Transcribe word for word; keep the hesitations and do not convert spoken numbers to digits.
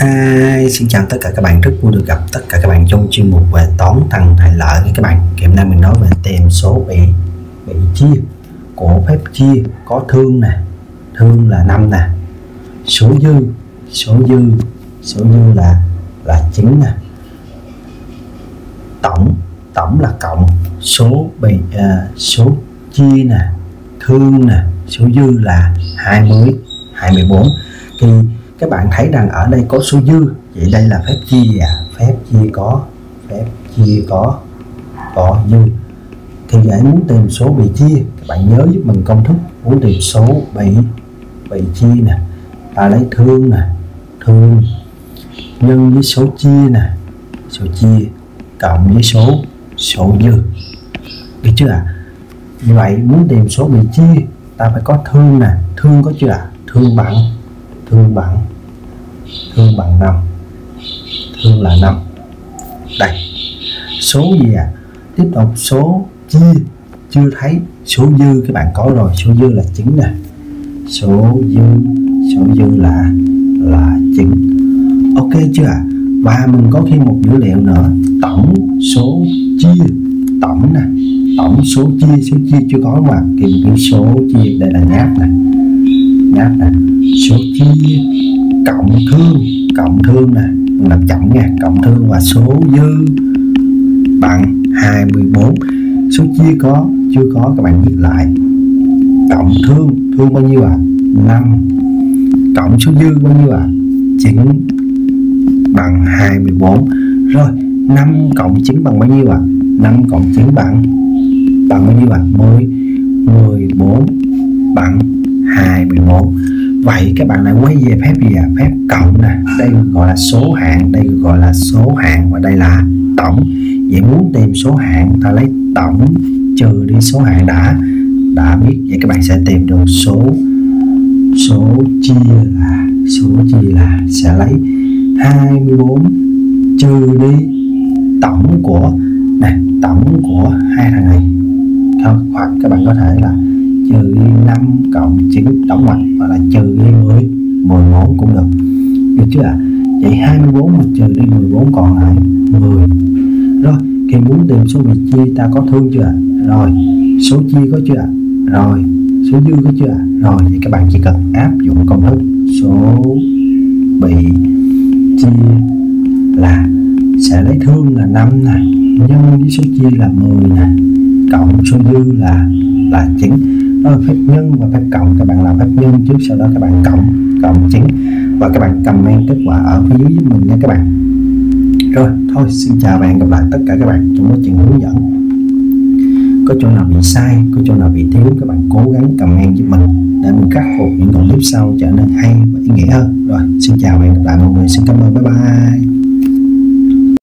Hi, xin chào tất cả các bạn, rất vui được gặp tất cả các bạn trong chuyên mục về toán thằng thầy lợi các bạn. Hôm nay mình nói về tìm số bị bị chia của phép chia có thương nè, thương là năm nè, số dư số dư số dư là là chín nè, tổng tổng là cộng, số bị à, số chia nè, thương nè, số dư là hai mươi hai mươi bốn. Thì các bạn thấy rằng ở đây có số dư, vậy đây là phép chia à? Phép chia có phép chia có có dư. Thì vậy muốn tìm số bị chia, các bạn nhớ giúp mình công thức. Muốn tìm số bị bị chia nè, ta lấy thương nè, thương nhân với số chia nè, số chia cộng với số số dư, được chưa ạ? À? Như vậy muốn tìm số bị chia, ta phải có thương nè, thương có chưa ạ? À? Thương bằng thương bằng thương bằng năm, thương là năm. Đây số gì à? Tiếp tục số chia chưa thấy, số dư các bạn có rồi, số dư là chín nè, số dư số dư là là chín. Ok chưa ạ? À? Và mình có thêm một dữ liệu nữa, tổng số chia, tổng nè, tổng số chia, số chia chưa có mà kèm cái số chia, đây là nháp nè, nháp nè, số chia cộng thương, cộng thương nè, mình làm chậm nha, cộng thương và số dư bằng hai mươi bốn. Số chia có chưa có các bạn viết lại, cộng thương, thương bao nhiêu ạ? À? năm, cộng số dư bao nhiêu ạ? À? chín bằng hai mươi bốn. Rồi năm cộng chín bằng bao nhiêu ạ? À? năm cộng chín bằng bằng bao nhiêu ạ? À? mười, mười bốn bằng hai mươi bốn. Vậy các bạn lại quay về phép gì ạ? À? Phép cộng nè, đây gọi là số hạng, đây gọi là số hạng và đây là tổng. Vậy muốn tìm số hạng, ta lấy tổng trừ đi số hạng đã đã biết. Vậy các bạn sẽ tìm được số số chia là số chia là sẽ lấy hai mươi bốn trừ đi tổng của này, tổng của hai thằng này. Không, hoặc các bạn có thể là trừ đi năm cộng chín tổng ngoặc, hoặc là trừ đi mười, mười bốn cũng được, được chưa ạ? À? Vậy hai mươi bốn mà trừ đi mười bốn còn lại mười. Rồi khi muốn tìm số bị chia, ta có thương chưa ạ? À? Rồi số chia có chưa ạ? À? Rồi số dư có chưa ạ? À? Rồi thì các bạn chỉ cần áp dụng công thức số bị chia là sẽ lấy thương là năm nè, nhân với số chia là mười nè, cộng số dư là là chín. Đó là phép nhân và phép cộng, các bạn làm phép nhân trước, sau đó các bạn cộng cộng chín và các bạn comment kết quả ở phía dưới giúp mình nha các bạn. Rồi thôi, xin chào và hẹn gặp lại tất cả các bạn trong quá trình hướng dẫn. Có chỗ nào bị sai, có chỗ nào bị thiếu, các bạn cố gắng comment giúp mình để mình khắc phục những đoạn clip sau trở nên hay và ý nghĩa hơn. Rồi xin chào và hẹn gặp lại mọi người, xin cảm ơn, bye bye.